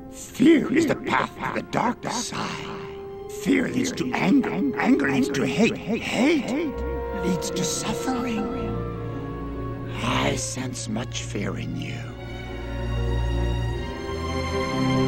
Fear is the path to the dark side. Fear leads to anger. Anger leads to hate. Hate leads to suffering. I sense much fear in you.